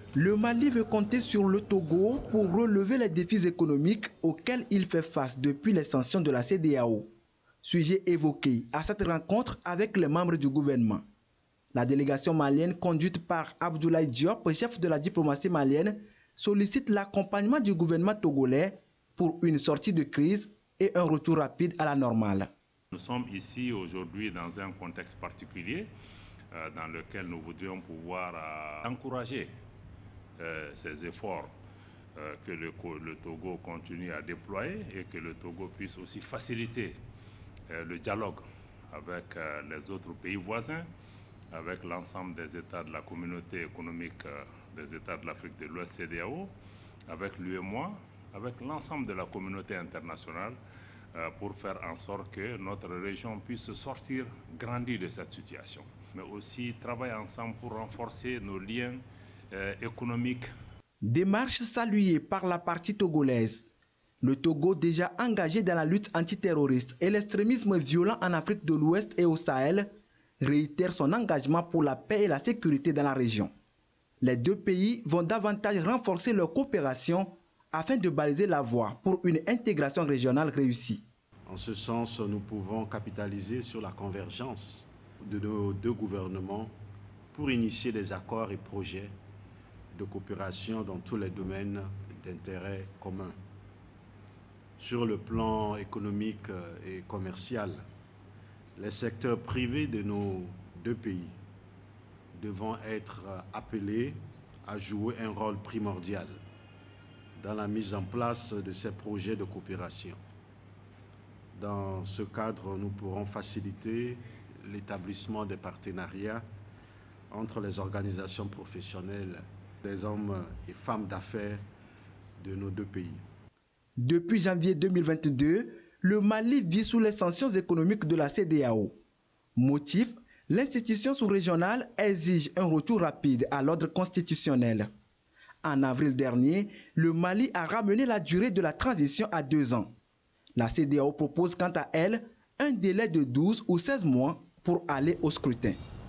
Le Mali veut compter sur le Togo pour relever les défis économiques auxquels il fait face depuis les sanctions de la CEDEAO. Sujet évoqué à cette rencontre avec les membres du gouvernement. La délégation malienne conduite par Abdoulaye Diop, chef de la diplomatie malienne, sollicite l'accompagnement du gouvernement togolais pour une sortie de crise et un retour rapide à la normale. Nous sommes ici aujourd'hui dans un contexte particulier dans lequel nous voudrions pouvoir encourager ces efforts que le Togo continue à déployer et que le Togo puisse aussi faciliter le dialogue avec les autres pays voisins, avec l'ensemble des États de la communauté économique des États de l'Afrique de l'Ouest CEDEAO, avec l'UEMOA, avec l'ensemble de la communauté internationale pour faire en sorte que notre région puisse sortir grandie de cette situation, mais aussi travailler ensemble pour renforcer nos liens économiques. Démarche saluée par la partie togolaise. Le Togo, déjà engagé dans la lutte antiterroriste et l'extrémisme violent en Afrique de l'Ouest et au Sahel, réitère son engagement pour la paix et la sécurité dans la région. Les deux pays vont davantage renforcer leur coopération afin de baliser la voie pour une intégration régionale réussie. En ce sens, nous pouvons capitaliser sur la convergence de nos deux gouvernements pour initier des accords et projets de coopération dans tous les domaines d'intérêt commun. Sur le plan économique et commercial, les secteurs privés de nos deux pays devront être appelés à jouer un rôle primordial dans la mise en place de ces projets de coopération. Dans ce cadre, nous pourrons faciliter l'établissement des partenariats entre les organisations professionnelles des hommes et femmes d'affaires de nos deux pays. Depuis janvier 2022, le Mali vit sous les sanctions économiques de la CEDEAO. Motif, l'institution sous-régionale exige un retour rapide à l'ordre constitutionnel. En avril dernier, le Mali a ramené la durée de la transition à 2 ans. La CEDEAO propose quant à elle un délai de 12 ou 16 mois pour aller au scrutin.